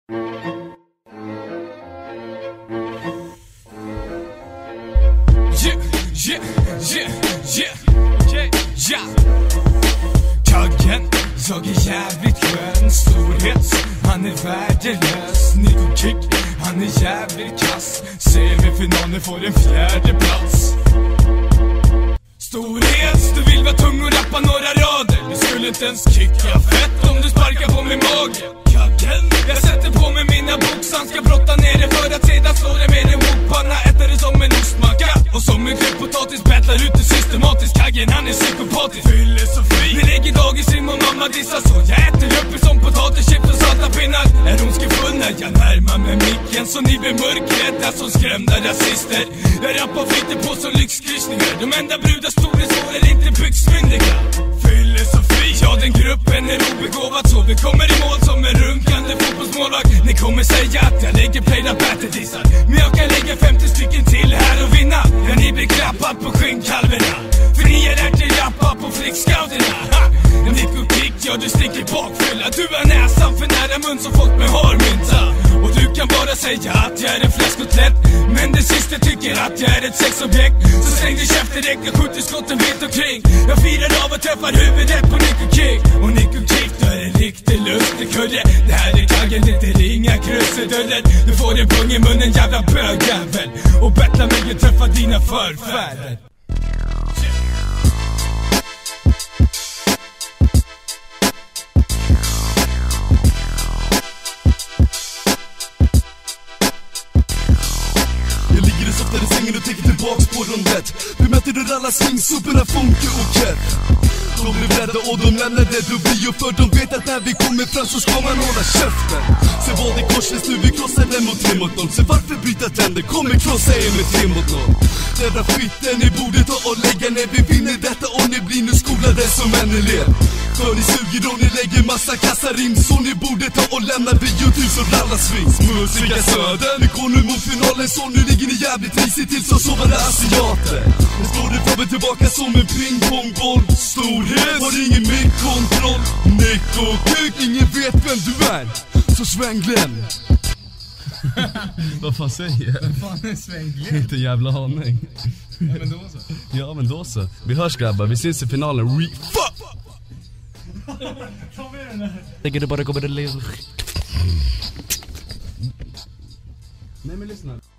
Kaggen, jag är jävligt skön. Storhets, han är värdelös. Nico Kick, han är jävligt kass. Semifinalen får en 4:e plats. Storhets, du vill vara tung och rappa några rader. Du skulle inte ens kicka fett om du sparkar på min mage. Kaggen, jag sätter på mig mina boxan. Ska brotta ner det för att sedan slå det med en wokpanna. Äter det som en ostmacka och som en potatis battlar ut det systematiskt. Kaggen, han är psykopatisk. Fyllesofie, vi lägger dagis rim och mamma dissar. Så jag äter upp det som potatischips och salta pinnar. Är ondskefull när jag närmar mig micken, så ni blir mörkrädda som skrämda rasister. Jag rappar flitter på som lyxkryssningar. De enda brudar stora sår är inte byxmyndiga. Fyllesofie, ja den gruppen är obegåvad, så vi kommer i mål som en runkande fotbollsmålvakt. Ni kommer säga att jag lägger playda batterdissar, men jag kan lägga 50 stycken till här och vinna. Ja, ni blir klappad på skinnkalverna, för ni är lärt er rappa på flickscouterna. En Nico Kick, ja du sticker bakfylla. Du har näsan för nära mun som folk med harmynta. Och du kan bara säga att jag är en fläskkotlett, men det sista tycker att jag är ett sexobjekt. Så släng dig käften direkt, jag skjuter skotten vitt omkring. Jag firar av och träffar huvudet på Nico Kick. Och Nico Kick, du är en riktig lustig kurre. Det här är Kaggen, det är inga krusiduller. Du får en pung i munnen, jävla bögjävel. Och bettla mig och träffa dina förfäder. Softare sängen och tänker tillbaks på rondet. Vi möter där alla swingsuperna funkar och kett. De blev rädda och de lämnade Dubio, för de vet att när vi kommer fram så ska man hålla käften. Se vad det korsades nu, vi krossar den mot 3-0. Se varför bryta tänder, kommer krossa er med 3-0. Jävla skiten, ni borde ta och lägga ner. Vi vinner detta och ni blir nu skolade som en elev. För ni suger och ni lägger massa kassarim, så ni borde ta och lämna biotus och ralla sving. Smutsiga Södern, vi går nu mot finalen, så nu ligger ni jävligt risigt till som sovande asiater. Nu står du fram och tillbaka som en pingpongboll. Storhet har ingen med kontroll. Nico Kick, ingen vet vem du är. Så sväng Glenn. Vad fan säger jag? Vad fan är Svensk? Inte jävla aning. Ja men då så. Ja men då så. Vi hörs grabbar, vi ses i finalen. Ta med den här. Lägger det bara kommer det leva. Nej men lyssna.